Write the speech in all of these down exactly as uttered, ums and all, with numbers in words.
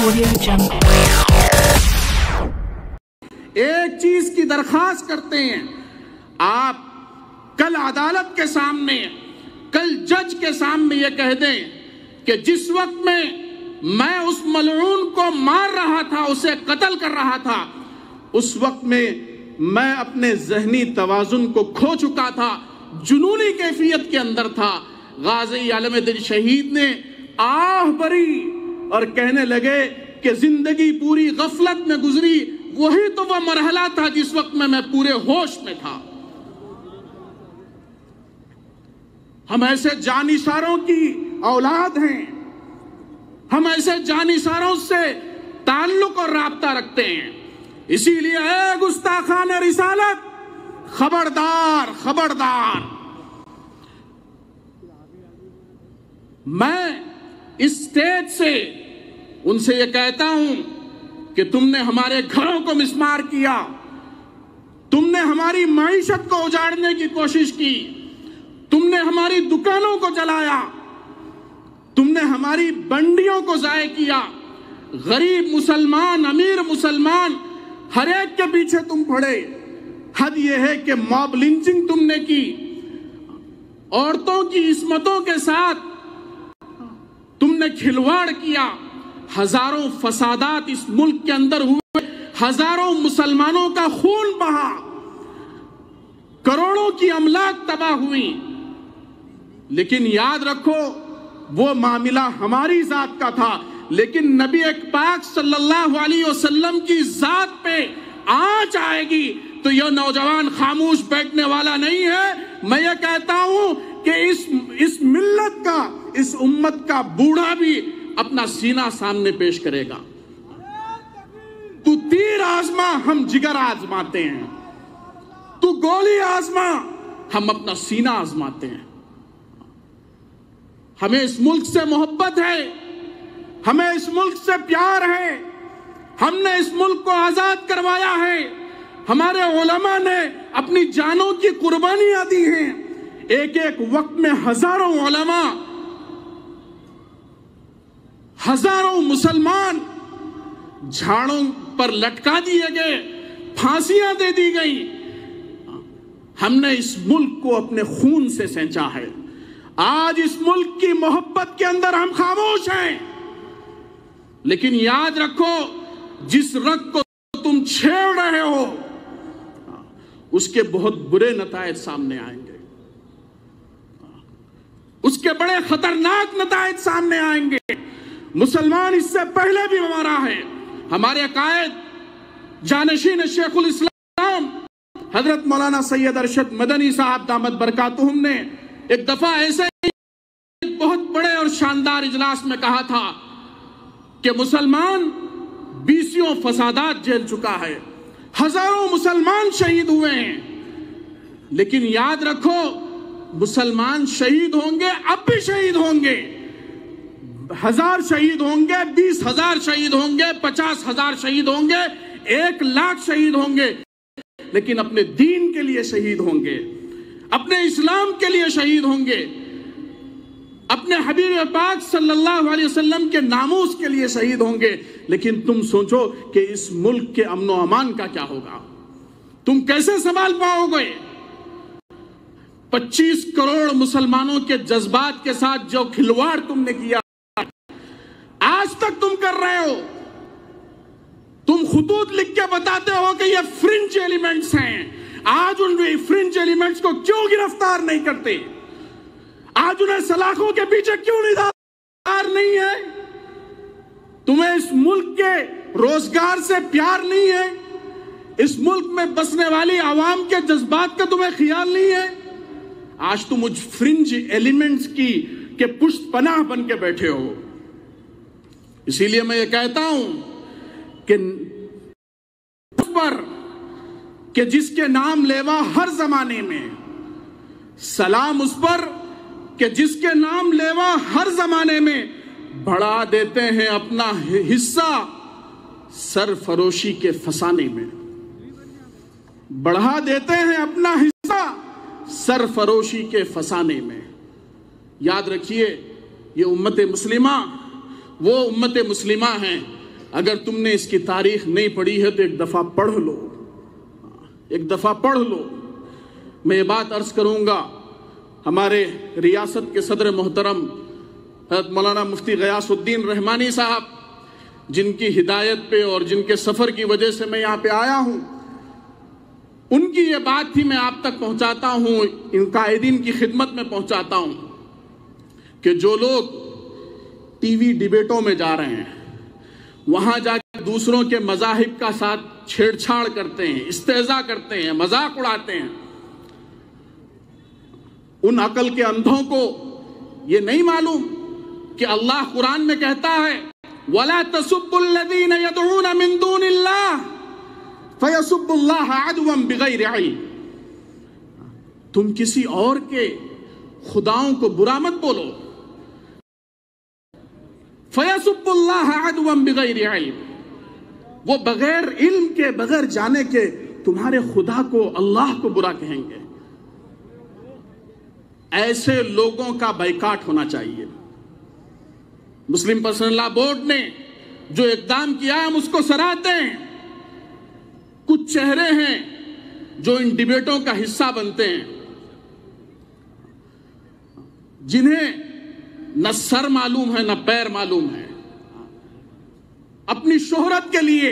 ایک چیز کی درخواست کرتے ہیں، آپ کل عدالت کے سامنے، کل جج کے سامنے یہ کہہ دیں کہ جس وقت میں میں اس ملعون کو مار رہا تھا، اسے قتل کر رہا تھا، اس وقت میں میں اپنے ذہنی توازن کو کھو چکا تھا، جنونی کیفیت کے اندر تھا۔ غازی عالم دل شہید نے آہ بری اور کہنے لگے کہ زندگی پوری غفلت میں گزری، وہی تو وہ مرحلہ تھا جس وقت میں میں پورے ہوش میں تھا۔ ہم ایسے جانثاروں کی اولاد ہیں، ہم ایسے جانثاروں سے تعلق اور رابطہ رکھتے ہیں، اسی لیے اے گستاخان رسالت، خبردار خبردار، میں اس اسٹیج سے ان سے یہ کہتا ہوں کہ تم نے ہمارے گھروں کو مسمار کیا، تم نے ہماری معیشت کو اجاڑنے کی کوشش کی، تم نے ہماری دکانوں کو جلایا، تم نے ہماری بنڈیوں کو ضائع کیا، غریب مسلمان، امیر مسلمان، ہر ایک کے پیچھے تم پڑے۔ حد یہ ہے کہ موب لنچنگ تم نے کی، عورتوں کی عصمتوں کے ساتھ تم نے کھلواڑ کیا، ہزاروں فسادات اس ملک کے اندر ہوئے، ہزاروں مسلمانوں کا خون بہا، کروڑوں کی املاک تباہ ہوئی، لیکن یاد رکھو وہ معاملہ ہماری ذات کا تھا، لیکن نبی پاک صلی اللہ علیہ وسلم کی ذات پہ آنچ آئے گی تو یہ نوجوان خاموش بیٹھنے والا نہیں ہے۔ میں یہ کہتا ہوں کہ اس اس ملت کا، اس امت کا بوڑھا بھی اپنا سینہ سامنے پیش کرے گا۔ تو تیر آزما، ہم جگر آزماتے ہیں، تو گولی آزما، ہم اپنا سینہ آزماتے ہیں۔ ہمیں اس ملک سے محبت ہے، ہمیں اس ملک سے پیار ہے، ہم نے اس ملک کو آزاد کروایا ہے، ہمارے علماء نے اپنی جانوں کی قربانیاں دی ہیں، ایک ایک وقت میں ہزاروں علماء، ہزاروں مسلمان جھاڑوں پر لٹکا دیے گئے، پھانسیاں دے دی گئی۔ ہم نے اس ملک کو اپنے خون سے سینچا ہے، آج اس ملک کی محبت کے اندر ہم خاموش ہیں، لیکن یاد رکھو جس رگ کو تم چھیڑ رہے ہو اس کے بہت برے نتائج سامنے آئیں گے، اس کے بڑے خطرناک نتائج سامنے آئیں گے۔ مسلمان اس سے پہلے بھی ہمارا ہے، ہمارے قائد جانشین شیخ الاسلام حضرت مولانا سید ارشد مدنی صاحب دامت برکاتہم نے ایک دفعہ ایسے ایک بہت بڑے اور شاندار اجلاس میں کہا تھا کہ مسلمان بیسیوں فسادات جھیل چکا ہے، ہزاروں مسلمان شہید ہوئے ہیں، لیکن یاد رکھو مسلمان شہید ہوں گے، اب بھی شہید ہوں گے، ہزار شہید ہوں گے، بیس ہزار شہید ہوں گے، پچاس ہزار شہید ہوں گے، ایک لاکھ شہید ہوں گے، لیکن اپنے دین کے لیے شہید ہوں گے، اپنے اسلام کے لیے شہید ہوں گے، اپنے حبیب پاک صلی اللہ علیہ وسلم کے ناموس کے لیے شہید ہوں گے۔ لیکن تم سوچو کہ اس ملک کے امن و امان کا کیا ہوگا، تم کیسے سنبھال پاؤ گے؟ پچیس کروڑ مسلمانوں کے جذبات کے ساتھ جو کھلواڑ تم نے کیا آج تک تم کر رہے ہو، تم خطوط لکھ کے بتاتے ہو کہ یہ فرنج ایلیمنٹس ہیں، آج ان فرنج ایلیمنٹس کو کیوں گرفتار نہیں کرتے؟ آج انہیں سلاخوں کے پیچھے کیوں نہیں نہیں ہے؟ تمہیں اس ملک کے روزگار سے پیار نہیں ہے؟ اس ملک میں بسنے والی عوام کے جذبات کا تمہیں خیال نہیں ہے؟ آج تم مجھ فرنج ایلیمنٹس کی کے پشت پناہ بن کے بیٹھے ہو۔ اسی لیے میں یہ کہتا ہوں کہ اس پر کہ جس کے نام لیوا ہر زمانے میں، سلام اس پر کہ جس کے نام لیوا ہر زمانے میں بڑھا دیتے ہیں اپنا حصہ سرفروشی کے فسانے میں، بڑھا دیتے ہیں اپنا حصہ سرفروشی کے فسانے میں۔ یاد رکھیے یہ امت مسلمہ وہ امت مسلمہ ہیں اگر تم نے اس کی تاریخ نہیں پڑھی ہے تو ایک دفعہ پڑھ لو، ایک دفعہ پڑھ لو۔ میں یہ بات عرض کروں گا، ہمارے ریاست کے صدر محترم حضرت مولانا مفتی غیاث الدین رحمانی صاحب، جن کی ہدایت پہ اور جن کے سفر کی وجہ سے میں یہاں پہ آیا ہوں، ان کی یہ بات تھی، میں آپ تک پہنچاتا ہوں، ان قائدین کی خدمت میں پہنچاتا ہوں کہ جو لوگ ٹی وی ڈیبیٹوں میں جا رہے ہیں، وہاں جا کے دوسروں کے مذاہب کا ساتھ چھیڑ چھاڑ کرتے ہیں، استہزاء کرتے ہیں، مذاق اڑاتے ہیں، ان عقل کے اندھوں کو یہ نہیں معلوم کہ اللہ قرآن میں کہتا ہے وَلَا تَسُبُّوا الَّذِينَ يَدْعُونَ مِن دُونِ اللَّهِ فَيَسُبُّوا اللَّهَ عَدْوًا بِغَيْرِ عِلْمٍ۔ تم کسی اور کے خداؤں کو برا مت بولو، فَيَسُبُّوا اللَّهَ عَدْوًا بِغَيْرِ عِلْمٍ، وہ بغیر علم کے، بغیر جانے کے تمہارے خدا کو، اللہ کو برا کہیں گے۔ ایسے لوگوں کا بائیکاٹ ہونا چاہیے۔ مسلم پرسنل لا بورڈ نے جو اقدام کیا ہم اس کو سراہتے ہیں۔ کچھ چہرے ہیں جو ان ڈیبیٹوں کا حصہ بنتے ہیں، جنہیں نہ سر معلوم ہے نہ پیر معلوم ہے، اپنی شہرت کے لیے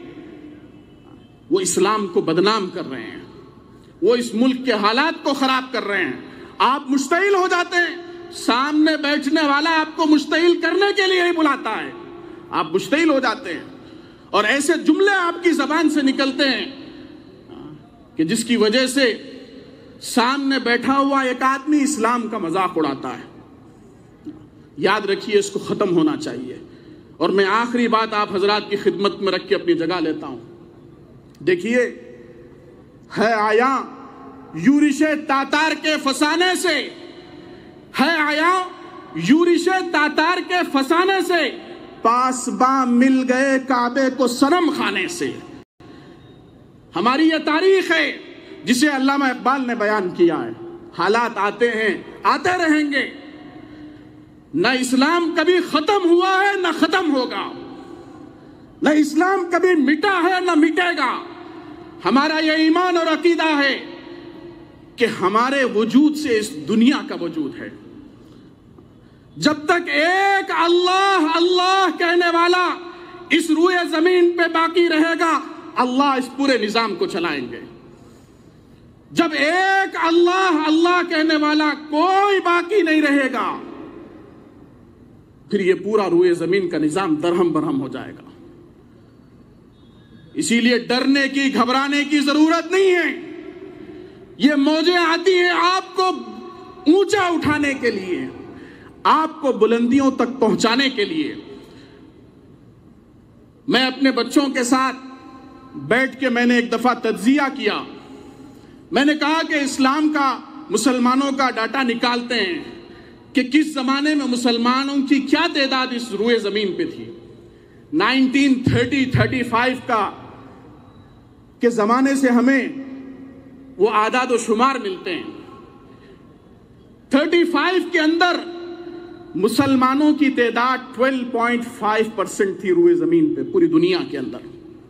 وہ اسلام کو بدنام کر رہے ہیں، وہ اس ملک کے حالات کو خراب کر رہے ہیں۔ آپ مشتعل ہو جاتے ہیں، سامنے بیٹھنے والا آپ کو مشتعل کرنے کے لیے ہی بلاتا ہے، آپ مشتعل ہو جاتے ہیں، اور ایسے جملے آپ کی زبان سے نکلتے ہیں کہ جس کی وجہ سے سامنے بیٹھا ہوا ایک آدمی اسلام کا مذاق اڑاتا ہے۔ یاد رکھیے، اس کو ختم ہونا چاہیے۔ اور میں آخری بات آپ حضرات کی خدمت میں رکھ کے اپنی جگہ لیتا ہوں۔ دیکھیے، ہے آیا یورش تاتار کے فسانے سے، ہے آیا یورش تاتار کے فسانے سے، پاسباں مل گئے کعبے کو صنم خانے سے۔ ہماری یہ تاریخ ہے جسے علامہ اقبال نے بیان کیا ہے۔ حالات آتے ہیں، آتے رہیں گے، نہ اسلام کبھی ختم ہوا ہے نہ ختم ہوگا، نہ اسلام کبھی مٹا ہے نہ مٹے گا۔ ہمارا یہ ایمان اور عقیدہ ہے کہ ہمارے وجود سے اس دنیا کا وجود ہے۔ جب تک ایک اللہ اللہ کہنے والا اس روئے زمین پہ باقی رہے گا، اللہ اس پورے نظام کو چلائیں گے۔ جب ایک اللہ اللہ کہنے والا کوئی باقی نہیں رہے گا، پھر یہ پورا روئے زمین کا نظام درہم برہم ہو جائے گا۔ اسی لیے ڈرنے کی، گھبرانے کی ضرورت نہیں ہے۔ یہ موجیں آتی ہیں آپ کو اونچا اٹھانے کے لیے، آپ کو بلندیوں تک پہنچانے کے لیے۔ میں اپنے بچوں کے ساتھ بیٹھ کے میں نے ایک دفعہ تجزیہ کیا۔ میں نے کہا کہ اسلام کا، مسلمانوں کا ڈاٹا نکالتے ہیں کہ کس زمانے میں مسلمانوں کی کیا تعداد اس روئے زمین پہ تھی۔ نائنٹین تھرٹی تھرٹی فائیو کا کے زمانے سے ہمیں وہ اعداد و شمار ملتے ہیں۔ تھرٹی فائیو کے اندر مسلمانوں کی تعداد ٹویلو پوائنٹ فائیو پرسنٹ تھی روئے زمین پہ، پوری دنیا کے اندر۔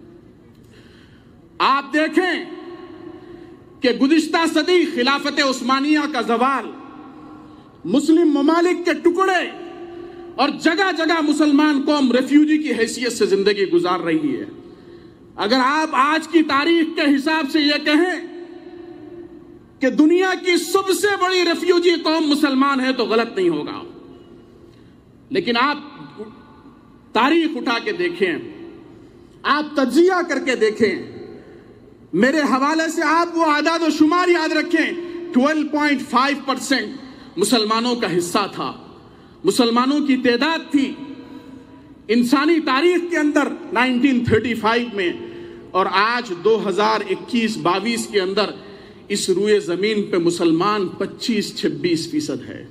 آپ دیکھیں کہ گزشتہ صدی خلافت عثمانیہ کا زوال، مسلم ممالک کے ٹکڑے، اور جگہ جگہ مسلمان قوم ریفیوجی کی حیثیت سے زندگی گزار رہی ہے۔ اگر آپ آج کی تاریخ کے حساب سے یہ کہیں کہ دنیا کی سب سے بڑی ریفیوجی قوم مسلمان ہے تو غلط نہیں ہوگا۔ لیکن آپ تاریخ اٹھا کے دیکھیں، آپ تجزیہ کر کے دیکھیں، میرے حوالے سے آپ وہ اعداد و شمار یاد رکھیں۔ ٹویلو پوائنٹ فائیو پرسنٹ مسلمانوں کا حصہ تھا، مسلمانوں کی تعداد تھی انسانی تاریخ کے اندر نائنٹین تھرٹی فائیو میں، اور آج دو ہزار اکیس باویس کے اندر اس روئے زمین پہ مسلمان پچیس چھبیس فیصد ہے۔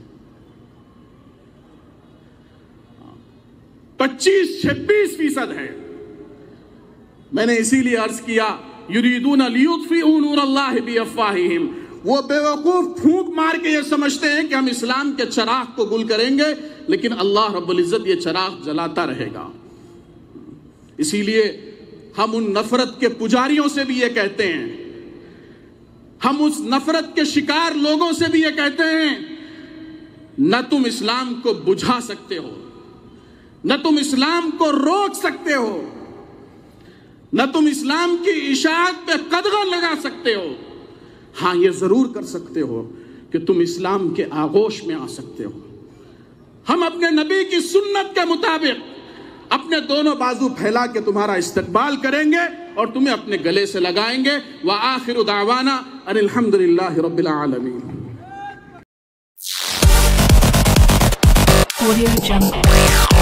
پچیس چھبیس فیصد ہے۔ میں نے اسی لیے عرض کیا یریدون لیطفئوا نور اللہ بافواہہم، وہ بے وقوف پھونک مار کے یہ سمجھتے ہیں کہ ہم اسلام کے چراغ کو گل کریں گے، لیکن اللہ رب العزت یہ چراغ جلاتا رہے گا۔ اسی لیے ہم ان نفرت کے پجاریوں سے بھی یہ کہتے ہیں، ہم اس نفرت کے شکار لوگوں سے بھی یہ کہتے ہیں، نہ تم اسلام کو بجھا سکتے ہو، نہ تم اسلام کو روک سکتے ہو، نہ تم اسلام کی اشاعت پہ قدغن لگا سکتے ہو، ہاں یہ ضرور کر سکتے ہو کہ تم اسلام کے آغوش میں آ سکتے ہو۔ ہم اپنے نبی کی سنت کے مطابق اپنے دونوں بازو پھیلا کے تمہارا استقبال کریں گے اور تمہیں اپنے گلے سے لگائیں گے۔ وآخر دعوانا ان الحمدللہ رب العالمین۔ Audio Jungle.